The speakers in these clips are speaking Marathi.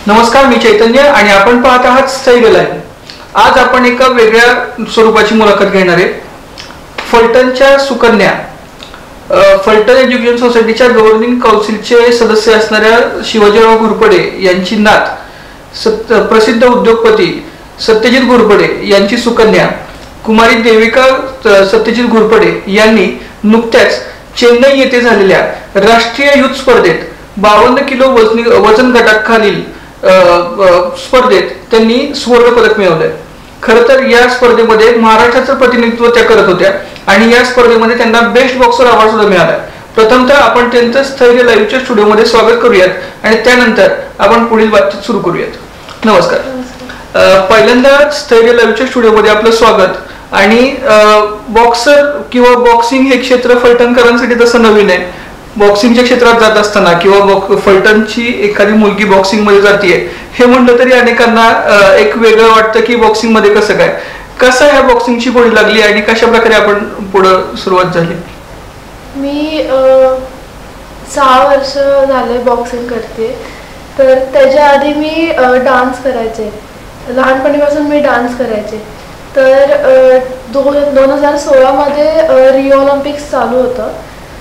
नमस्कार, मी चैतन्य आणि आपण पाहत आहात स्थैर्य लाईव्ह. आज आपण एका वेगळ्या स्वरूपाची मुलाखत घेणार आहे. फलटणच्या सुकन्या, फलटण एज्युकेशन सोसायटीच्या गव्हर्निंग काउन्सिलचे सदस्य असणाऱ्या शिवाजीराव घोरपडे यांची नात, प्रसिद्ध उद्योगपती सत्यजित घोरपडे यांची सुकन्या कुमारी देविका सत्यजित घोरपडे यांनी नुकत्याच चेन्नई येथे झालेल्या राष्ट्रीय युथ स्पर्धेत 52 किलो वजन गटाखालील स्पर्धेत त्यांनी सुवर्ण पदक मिळवलंय. खरं तर या स्पर्धेमध्ये महाराष्ट्राचं प्रतिनिधित्व त्या करत होत्या आणि या स्पर्धेमध्ये त्यांना बेस्ट बॉक्सर अवॉर्ड सुद्धा मिळाला. प्रथमतः आपण त्यांचं स्थैर्य लाईव्हच्या स्टुडिओमध्ये स्वागत करूयात आणि त्यानंतर आपण पुढील बातचीत सुरू करूयात. नमस्कार. पहिल्यांदा स्थैर्य लाईव्हच्या स्टुडिओमध्ये आपलं स्वागत. आणि बॉक्सर किंवा बॉक्सिंग हे क्षेत्र फलटणकरांसाठी तसं नवीन आहे. बॉक्सिंगच्या क्षेत्रात जात असताना किंवा फलटणची एखादी मुलगी बॉक्सिंग मध्ये जातीये हे म्हटलं तरी अनेकांना एक वेगळं वाटतं की बॉक्सिंग मध्ये कसं ह्या बॉक्सिंगची गोडी लागली आणि कशा प्रकारे आपण पुढे सुरुवात झाली? मी 6 वर्ष झाले बॉक्सिंग करते. तर त्याच्या आधी मी डान्स करायचे. लहानपणीपासून मी डान्स करायचे. तर 2016 मध्ये रिओ ऑलिम्पिक्स चालू होतं.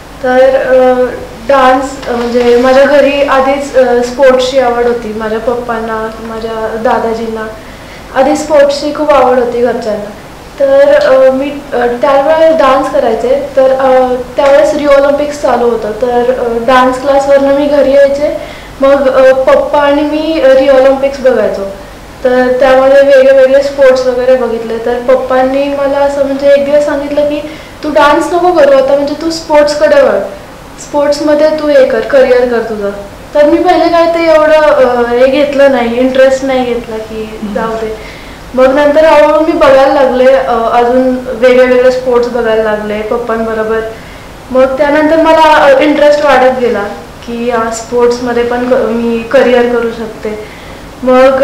तर डान्स म्हणजे माझ्या घरी आधीच स्पोर्ट्सची आवड होती. माझ्या पप्पांना, माझ्या दादाजींना आधी स्पोर्ट्सची खूप आवड होती घरच्यांना. तर मी त्यावेळेस डान्स करायचे. तर त्यावेळेस रिओ ऑलिम्पिक्स चालू होतं. तर डान्स क्लासवरनं मी घरी यायचे. मग पप्पा आणि मी रिओ ऑलिम्पिक्स बघायचो. तर त्यामध्ये वेगळे स्पोर्ट्स वगैरे बघितले. तर पप्पांनी मला असं म्हणजे एक दिवस सांगितलं की तू डान्स नको करू आता, म्हणजे तू स्पोर्ट्सकडे वळ, स्पोर्ट्समध्ये तू हे कर, करिअर कर तुझं. तर मी पहिले काय ते एवढं हे घेतलं नाही, इंटरेस्ट नाही घेतला की जाऊ दे. मग नंतर हळूहळू मी बघायला लागले, अजून वेगळे स्पोर्ट्स बघायला लागले पप्पांबरोबर. मग त्यानंतर मला इंटरेस्ट वाढत गेला की स्पोर्ट्समध्ये पण मी करिअर करू शकते. मग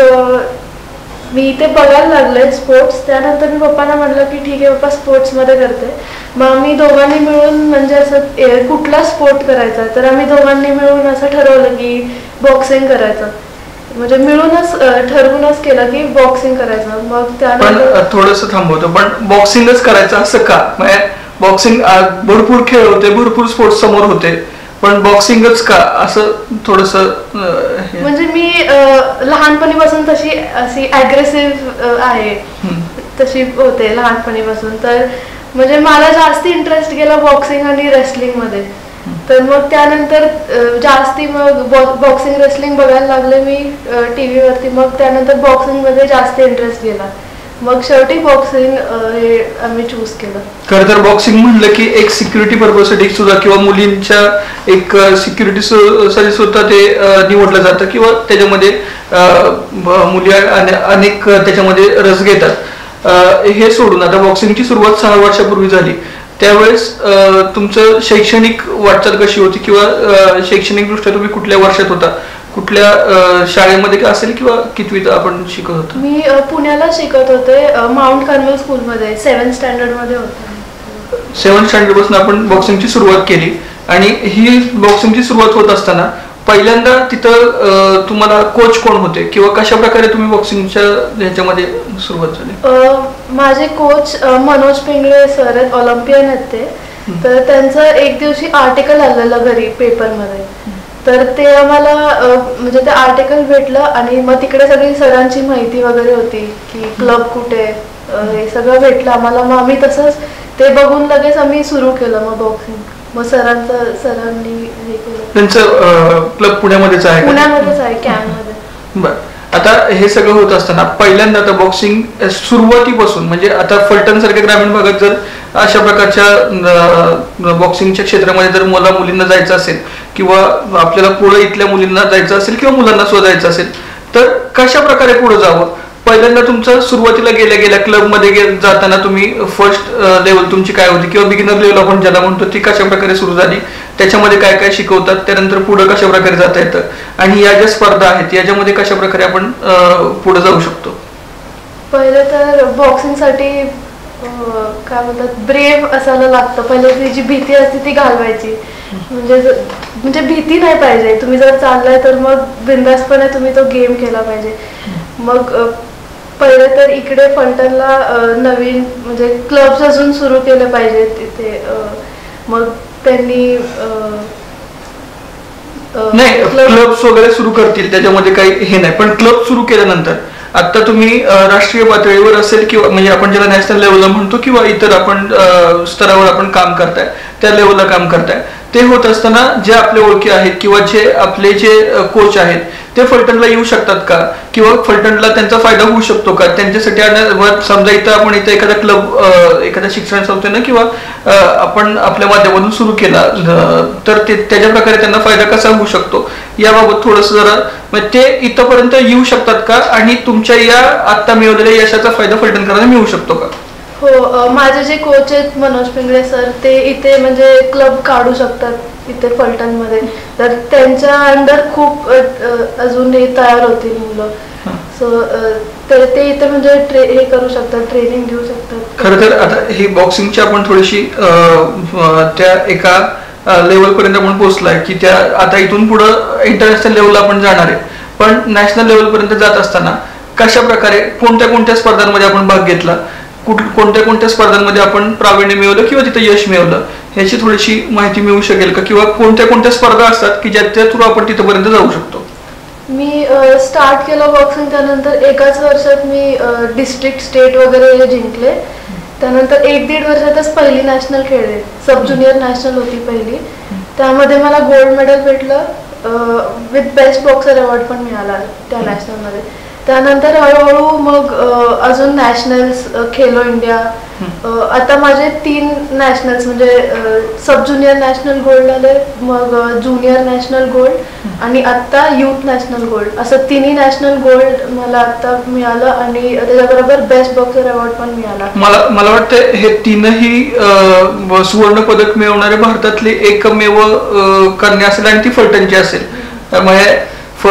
मी ते बघायला लागले स्पोर्ट्स. त्यानंतर मी पप्पांना म्हटलं की ठीक आहे पप्पा, स्पोर्ट्समध्ये करते. मग आम्ही दोघांनी मिळून म्हणजे असं कुठला स्पोर्ट करायचा, तर आम्ही दोघांनी मिळून असं ठरवलं की बॉक्सिंग करायचं. म्हणजे मिळूनच ठरवूनच केलं की बॉक्सिंग करायचं. मग त्यानंतर थोडंसं थांबवतो, पण बॉक्सिंगच करायचं असं का? म्हणजे बॉक्सिंग भरपूर खेळ होते, भरपूर स्पोर्ट्स समोर होते, पण बॉक्सिंगच का असं थोडंसं? म्हणजे मी लहानपणीपासून तशी अशी ॲग्रेसिव्ह आहे, तशी होते लहानपणीपासून. तर म्हणजे मला जास्ती इंटरेस्ट गेला बॉक्सिंग आणि रेसलिंग मध्ये. तर मग त्यानंतर जास्ती मग बॉक्सिंग रेसलिंग बघायला लागले मी टीव्हीवरती. मग त्यानंतर बॉक्सिंग मध्ये जास्त इंटरेस्ट गेला. मग शेवटी बॉक्सिंग हे आम्ही चूज केलं. खरं तर बॉक्सिंग म्हणलं की एक सिक्युरिटी पर्पजसाठी सुद्धा किंवा मुलींच्या एक सिक्युरिटी साठी सुद्धा ते निवडलं जातं किंवा त्याच्यामध्ये मुली अनेक त्याच्यामध्ये रस घेतात. हे सोडून आता बॉक्सिंगची सुरुवात 6 वर्षापूर्वी झाली. त्यावेळेस तुमचं शैक्षणिक वाटचाल कशी होती किंवा शैक्षणिक दृष्ट्या तुम्ही कुठल्या वर्षात होता, कुठल्या शाळेमध्ये असेल किंवा कितवीत आपण शिकत होतो? मी पुण्याला शिकत होते, माउंट कार्मेल स्कूलमध्ये 7th स्टँडर्ड मध्ये होते. 7th स्टँडर्ड पासून आपण बॉक्सिंगची सुरुवात केली. आणि ही बॉक्सिंगची सुरुवात होत असताना पहिल्यांदा तिथं तुम्हाला कोच कोण होते किंवा कशा प्रकारे तुम्ही बॉक्सिंगच्या ह्याच्यामध्ये सुरुवात झाली? माझे कोच मनोज पिंगळे सर आहेत, ऑलिम्पियन आहेत ते. तर त्यांचं एक दिवशी आर्टिकल आलेलं घरी पेपरमध्ये. तर ते आम्हाला म्हणजे ते आर्टिकल भेटलं आणि मग तिकडे सगळी सरांची माहिती वगैरे होती की क्लब कुठे, हे सगळं भेटलं आम्हाला. मग आम्ही तसंच ते बघून लगेच आम्ही सुरू केलं मग बॉक्सिंग. मग सरांनी हे केलं. त्यांचं क्लब पुण्यामध्येच आहे? पुण्यामध्येच आहे, कॅम्पमध्ये. बरं. आता हे सगळं होत असताना पहिल्यांदा आता बॉक्सिंग सुरुवातीपासून म्हणजे आता फलटण सारख्या ग्रामीण भागात जर अशा प्रकारच्या बॉक्सिंगच्या क्षेत्रामध्ये जर मुलींना जायचं असेल किंवा आपल्याला पुढे इथल्या मुलींना जायचं असेल किंवा मुलांना सुद्धा जायचं असेल तर कशा प्रकारे पुढे जावं? पहिल्यांदा तुमचं सुरुवातीला गेल्या क्लबमध्ये जाताना तुम्ही फर्स्ट लेवल तुमची काय होती किंवा बिगिनर लेवल आपण ज्याला म्हणतो ती कशा प्रकारे सुरू झाली, त्याच्यामध्ये काय काय शिकवतात, त्यानंतर पुढे कशा प्रकारे जाता येतं आणि या ज्या स्पर्धा आहेत याच्यामध्ये कशा प्रकारे आपण पुढे जाऊ शकतो? पहिलं तर बॉक्सिंगसाठी काय म्हणतात ब्रेव असायला लागतं. पहिले ती जी भीती असते ती घालवायची म्हणजे भीती नाही पाहिजे. तुम्ही जर चाललाय तर मग बिंदासपणे तुम्ही तो गेम केला पाहिजे. मग पहिले तर इकडे फलटणला नवीन म्हणजे क्लब्स अजून सुरू केले पाहिजे तिथे. मग त्यांनी नाही क्लब्स वगैरे सुरू करतील त्याच्यामध्ये काही हे नाही, पण क्लब सुरू केल्यानंतर आता तुम्ही राष्ट्रीय पातळीवर असेल किंवा म्हणजे आपण ज्याला नॅशनल लेवलला म्हणतो किंवा इतर आपण स्तरावर आपण काम करताय त्या लेवलला काम करताय, ते होत असताना जे आपले ओळखी आहेत किंवा जे आपले जे कोच आहेत ते फलटणला येऊ शकतात का, किंवा फलटणला त्यांचा फायदा होऊ शकतो का त्यांच्यासाठी? समजा इथं आपण इथं एखादा क्लब एखाद्या शिक्षण संस्थेनं किंवा आपण आपल्या माध्यमातून सुरू केला तर त्याच्या प्रकारे त्यांना फायदा कसा होऊ शकतो याबाबत थोडंसं जरा म्हणजे ते इथंपर्यंत येऊ शकतात का आणि तुमच्या या आता मिळवलेल्या यशाचा फायदा फलटणकरांना मिळू शकतो का? हो, माझे जे कोच आहेत मनोज पिंगळे सर, ते इथे म्हणजे क्लब काढू शकतात इथे फलटणमध्ये. तर त्यांच्या अंडर खूप अजून हे तयार होतील मुलं. सो ते इथे म्हणजे हे करू शकतात, ट्रेनिंग देऊ शकतात. खरं तर आता ही बॉक्सिंगची आपण थोडीशी त्या एका लेवल पर्यंत आपण पोहोचलाय की त्या आता इथून पुढं इंटरनॅशनल लेवलला आपण जाणार आहे, पण नॅशनल लेवल पर्यंत जात असताना कशा प्रकारे कोणत्या कोणत्या स्पर्धांमध्ये आपण भाग घेतला, कोणत्या कोणत्या स्पर्धांमध्ये आपण प्रावीण्य मिळवलं किंवा तिथं यश मिळवलं ह्याची थोडीशी माहिती मिळू शकेल का, किंवा कोणत्या कोणत्या स्पर्धा असतात की ज्याच्या थ्रू आपण तिथपर्यंत जाऊ शकतो? मी स्टार्ट केलं बॉक्सिंग, त्यानंतर एकाच वर्षात मी डिस्ट्रिक्ट स्टेट वगैरे जिंकले. त्यानंतर 1-1.5 वर्षातच पहिली नॅशनल खेळले. सब ज्युनियर नॅशनल होती पहिली, त्यामध्ये मला गोल्ड मेडल भेटलं विथ बेस्ट बॉक्सर अवॉर्ड पण मिळाला त्या नॅशनलमध्ये. त्यानंतर हळूहळू मग अजून नॅशनल्स, खेलो इंडिया, आता माझे 3 नॅशनल्स म्हणजे सब ज्युनियर नॅशनल गोल्ड आले, मग ज्युनियर नॅशनल गोल्ड आणि आता युथ नॅशनल गोल्ड, असं 3ही नॅशनल गोल्ड मला आता मिळालं आणि त्याच्याबरोबर बेस्ट बॉक्सर अवॉर्ड पण मिळाला. मला वाटतं हे 3ही सुवर्ण पदक मिळवणारे भारतातले एकमेव कन्या असेल आणि ती फलटणची असेल. त्यामुळे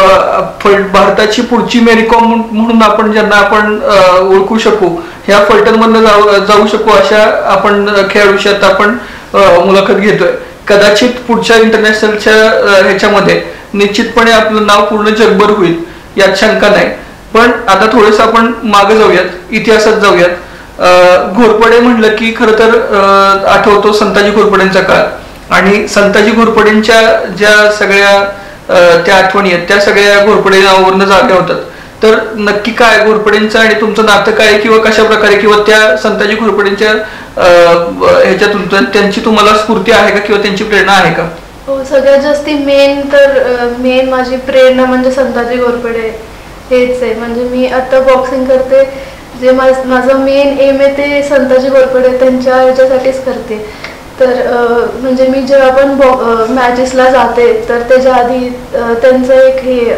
भारताची पुढची मेरी कॉम म्हणून आपण ज्यांना आपण ओळखू शकू, ह्या फलटण मधनं जाऊ शकू अशा आपण खेळाडूशी आता आपण मुलाखत घेतोय. कदाचित पुढच्या इंटरनॅशनलच्या ह्याच्यामध्ये निश्चितपणे आपलं नाव पूर्ण जगभर होईल यात शंका नाही. पण आता थोडस आपण मागे जाऊयात, इतिहासात जाऊयात. घोरपडे म्हणलं की खरं तर आठवतो संताजी घोरपडेंचा काळ, आणि संताजी घोरपडेंच्या ज्या सगळ्या त्या आठवणी आहेत त्या सगळ्या घोरपडे नावावरनं जाग्या होतात. तर नक्की काय घोरपडेंचं आणि तुमचं नातं काय, किंवा कशा प्रकारे, किंवा त्या संताजी घोरपडेंच्या ह्याच्यातून त्यांची तुम्हाला स्फूर्ती आहे का किंवा त्यांची प्रेरणा आहे का? हो, सगळ्यात जास्ती मेन माझी प्रेरणा म्हणजे संताजी घोरपडे हेच आहे. म्हणजे मी आता बॉक्सिंग करते, जे माझं मेन एम आहे ते संताजी घोरपडे त्यांच्या ह्याच्यासाठीच करते. तर म्हणजे मी जेव्हा पण मॅचेसला जाते तर त्याच्या आधी त्यांचं एक हे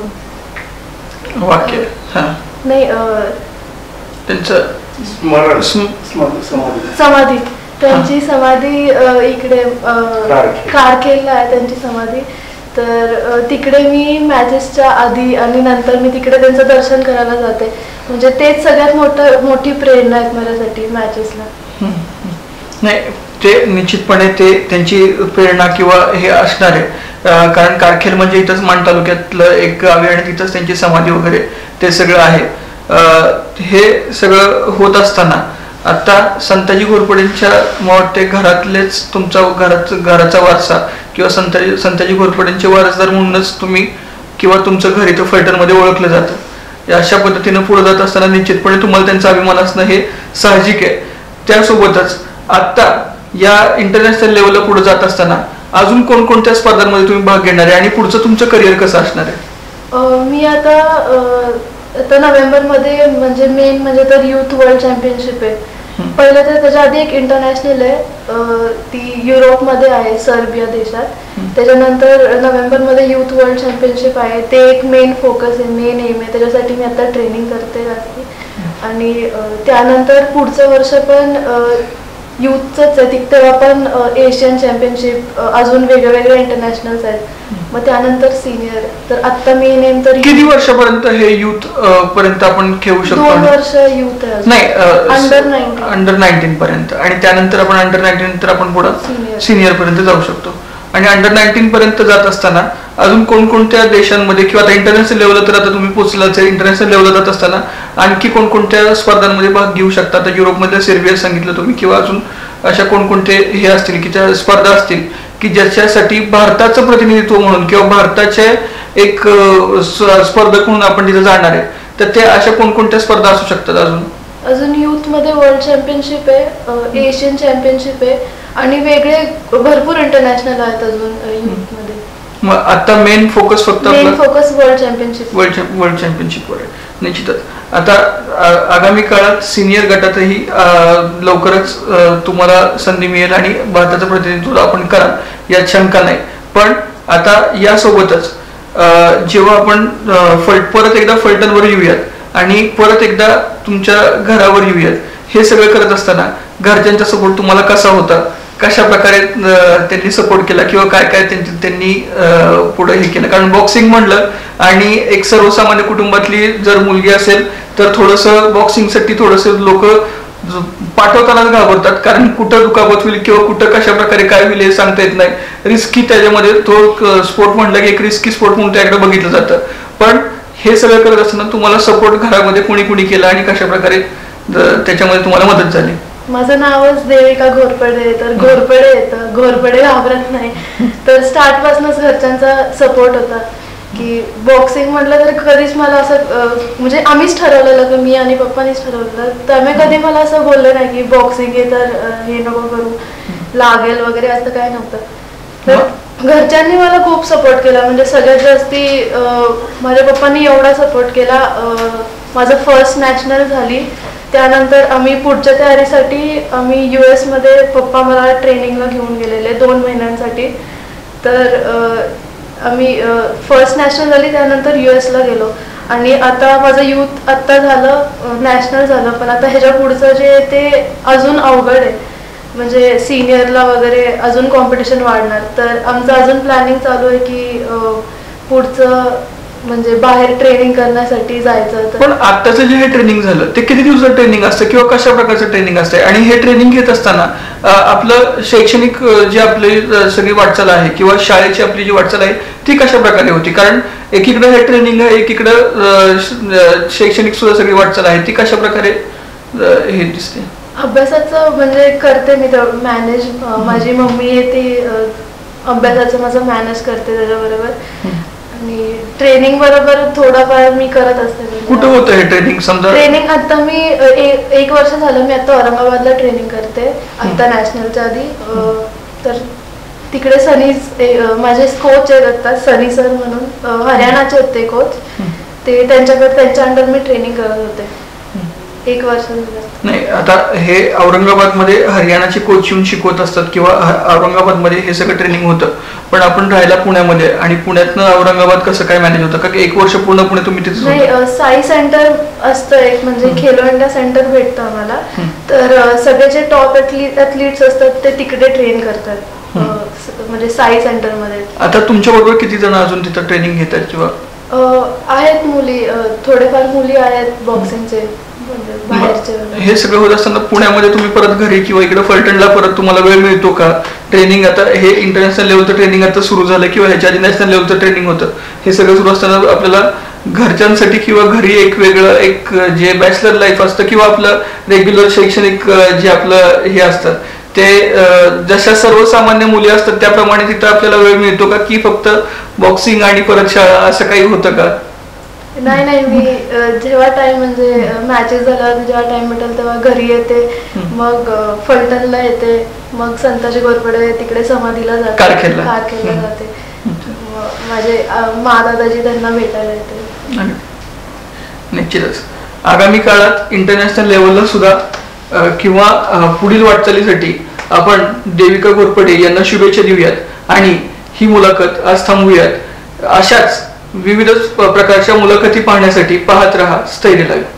वाक्य नाही त्यांचं समाधी, त्यांची समाधी इकडे कारखेलला आहे त्यांची समाधी. तर तिकडे मी मॅचेसच्या आधी आणि नंतर मी तिकडे त्यांचं दर्शन करायला जाते. म्हणजे तेच सगळ्यात मोठी प्रेरणा आहे माझ्यासाठी मॅचेसला. नाही, ते निश्चितपणे ते त्यांची प्रेरणा किंवा हे असणार आहे, कारण कारखेल म्हणजे इथंच मान तालुक्यातलं एक गाव आहे आणि तिथंच त्यांची समाधी वगैरे ते सगळं आहे. हे सगळं होत असताना आता संताजी घोरपडेंच्या मला वाटते घरातलेच तुमचा घराचा वारसा किंवा संताजी घोरपडेंचे वारसदार म्हणूनच तुम्ही किंवा तुमचं घर इथं फलटणमध्ये ओळखलं जातं. अशा पद्धतीनं पुढे जात असताना निश्चितपणे तुम्हाला त्यांचा अभिमान असणं हे साहजिक आहे. त्यासोबतच आता या इंटरनॅशनल लेवलला पुढे जात असताना अजून कोणकोणत्या स्पर्धांमध्ये तुम्ही भाग घेणार आहे आणि पुढचं तुमचं करिअर कसं असणार आहे? मी आता नोव्हेंबरमध्ये म्हणजे मेन म्हणजे तर युथ वर्ल्ड चॅम्पियनशिप आहे. पहिलं तर त्याच्या आधी एक इंटरनॅशनल आहे, ती युरोपमध्ये आहे, सर्बिया देशात. त्याच्यानंतर नोव्हेंबरमध्ये युथ वर्ल्ड चॅम्पियनशिप आहे, ते एक मेन फोकस आहे, मेन एम आहे. त्याच्यासाठी मी आता ट्रेनिंग करते जास्ती. आणि त्यानंतर पुढचं वर्ष पण युथचंच आहे, तेव्हा पण एशियन चॅम्पियनशिप, अजून वेगवेगळे इंटरनॅशनल्स आहेत. मग त्यानंतर सिनियर. तर आता मी नेम तर किती वर्षापर्यंत हे युथ पर्यंत आपण खेळू शकतो? 2 वर्ष युथ आहे. नाही, अंडर 19 पर्यंत, आणि त्यानंतर आपण अंडर 19 नंतर आपण पुढे सिनियर पर्यंत जाऊ शकतो. आणि अंडर-19 पर्यंत जात असताना अजून कोणकोणत्या देशांमध्ये किंवा आता इंटरनॅशनल लेवलला तर आता तुम्ही पोहोचलाच आहे, इंटरनॅशनल लेवलला जात असताना आणखी कोणकोणत्या स्पर्धांमध्ये भाग घेऊ शकता? आता युरोपमधल्या सेर्बिया सांगितलं तुम्ही, किंवा अजून अशा कोणकोणते हे असतील की त्या स्पर्धा असतील की ज्याच्यासाठी भारताचं प्रतिनिधित्व म्हणून किंवा भारताचे एक स्पर्धक म्हणून आपण तिथे जाणार आहे, तर त्या अशा कोणकोणत्या स्पर्धा असू शकतात? अजून युथ मध्ये वर्ल्ड चॅम्पियनशिप आहे, एशियन चॅम्पियनशिप आहे आणि वेगळे भरपूर इंटरनॅशनल आहेत अजून युथ मध्ये. मग आता मेन फोकस फक्त वर्ल्ड चॅम्पियनशिपवर आहे. निश्चितच. आता आगामी काळात सिनियर गटातही लवकरच तुम्हाला संधी मिळेल आणि भारताचं प्रतिनिधित्व आपण कराल यात शंका नाही. पण आता यासोबतच जेव्हा आपण परत एकदा फलटणवर येऊयात आणि परत एकदा तुमच्या घरावर येऊयात, हे सगळं करत असताना घरच्यांचा सपोर्ट तुम्हाला कसा होता? कशा प्रकारे त्यांनी सपोर्ट केला किंवा काय काय त्यांनी पुढे हे केलं? कारण बॉक्सिंग म्हणलं आणि एक सर्वसामान्य कुटुंबातली जर मुलगी असेल तर थोडंसं बॉक्सिंगसाठी थोडंसं लोक पाठवतानाच घाबरतात, कारण कुठं दुखापत होईल किंवा कुठं कशा प्रकारे काय होईल हे सांगता येत नाही. रिस्की त्याच्यामध्ये तो स्पोर्ट म्हणलं की एक रिस्की स्पोर्ट म्हणून त्याकडे बघितलं जातं. पण हे सगळं करत असताना तुम्हाला सपोर्ट घरामध्ये कोणी कोणी केला आणि कशा प्रकारे त्याच्यामध्ये तुम्हाला मदत झाली? माझं नावच देविका घोरपडे, तर घोरपडे येतं, घोरपडे घाबरत नाही. तर स्टार्ट पासूनच घरच्यांचा सपोर्ट होता की बॉक्सिंग म्हटलं तर कधीच मला असं म्हणजे आम्हीच ठरवलेलं की मी आणि पप्पानीच ठरवलेलं, त्यामुळे कधी मला असं बोललं नाही की बॉक्सिंग आहे तर हे नको करू, लागेल वगैरे असं काय नव्हतं. तर घरच्यांनी मला खूप सपोर्ट केला, म्हणजे सगळ्यात जास्ती माझ्या पप्पांनी एवढा सपोर्ट केला. माझं फर्स्ट नॅशनल झाली, त्यानंतर आम्ही पुढच्या तयारीसाठी आम्ही US मध्ये पप्पा मला ट्रेनिंगला घेऊन गेलेले 2 महिन्यांसाठी. तर आम्ही फर्स्ट नॅशनल झाली, त्यानंतर US ला गेलो आणि आता माझं युथ आत्ता झालं, नॅशनल झालं. पण आता ह्याच्या पुढचं जे ते अजून अवघड आहे, म्हणजे सिनियरला वगैरे अजून कॉम्पिटिशन वाढणार. तर आमचं अजून प्लॅनिंग चालू आहे की पुढचं म्हणजे बाहेर ट्रेनिंग करण्यासाठी जायचं. पण आताचं जे हे ट्रेनिंग झालं ते किती दिवसाचं ट्रेनिंग असतं किंवा कशा प्रकारचं ट्रेनिंग असतं? आणि हे ट्रेनिंग घेत असताना आपलं शैक्षणिक जे आपली सगळी वाटचाल आहे किंवा शाळेची आपली जी वाटचाल आहे ती कशा प्रकारे होती? कारण एकीकडे हे ट्रेनिंग आहे, एकीकडं शैक्षणिक सुद्धा सगळी वाटचाल आहे, ती कशा प्रकारे हे दिसते? अभ्यासाचं म्हणजे करते मी तेवढं मॅनेज. माझी मम्मी आहे ती अभ्यासाचं माझं मॅनेज करते त्याच्याबरोबर आणि ट्रेनिंग बरोबर थोडाफार मी करत असते. कुठं होतं हे ट्रेनिंग? समजा ट्रेनिंग आता मी 1 वर्ष झालं मी आता औरंगाबादला ट्रेनिंग करते, आता नॅशनलच्या आधी. तर तिकडे माझे कोच आहेत आता, सनी सर म्हणून हरियाणाचे होते कोच, ते त्यांच्या अंडर मी ट्रेनिंग करत होते 1 वर्ष. नाही, आता हे औरंगाबादमध्ये हरियाणाचे कोच येऊन शिकवत असतात किंवा औरंगाबादमध्ये हे सगळं ट्रेनिंग होतं, पण आपण राहायला पुण्यामध्ये आणि पुण्यातनं औरंगाबाद कसं काय मॅनेज होतं? का 1 वर्ष पूर्ण तुम्ही तिथे? नाही, साई सेंटर असतं एक, म्हणजे खेलो इंडिया सेंटर भेटतं आम्हाला. तर सगळे जे टॉप ॲथलीट्स असतात ते तिकडे ट्रेन करतात, म्हणजे साई सेंटर मध्ये. आता तुमच्या बरोबर किती जण अजून तिथं ट्रेनिंग घेतात किंवा आहेत? मुली, थोडेफार मुली आहेत बॉक्सिंगचे. हे सगळं होत असताना पुण्यामध्ये तुम्ही परत घरी किंवा इकडे फलटणला परत तुम्हाला वेळ मिळतो का? ट्रेनिंग आता हे इंटरनॅशनल लेवलचं ट्रेनिंग आता सुरू झालं किंवा ह्याच्या आधी नॅशनल लेवलचं ट्रेनिंग होतं, हे सगळं सुरू असताना आपल्याला घरच्यांसाठी किंवा घरी एक वेगळं एक जे बॅचलर लाईफ असतं किंवा आपलं रेग्युलर शैक्षणिक जे आपलं हे असतं ते जशा सर्वसामान्य मुली असतात त्याप्रमाणे तिथं आपल्याला वेळ मिळतो का, की फक्त बॉक्सिंग आणि परत शाळा असं काही होतं का? नाही, मी जेव्हा टाइम म्हणजे मॅचेस झाल्यावर जेव्हा टाइम भेटेल तेव्हा घरी येते, मग फलटणला येते, मग संताजी घोरपडे तिकडे समाधीला जाते, कारखेलला जाते, माझे दादाजी त्यांना भेटायला येते. निश्चितच आगामी काळात इंटरनॅशनल लेवलला सुद्धा किंवा पुढील वाटचालीसाठी आपण देविका घोरपडे यांना शुभेच्छा देऊयात आणि ही मुलाखत आज थांबवूयात. अशाच विविध प्रकारच्या मुलाखती पाहण्यासाठी पाहत रहा स्थैर्य लाईव्ह.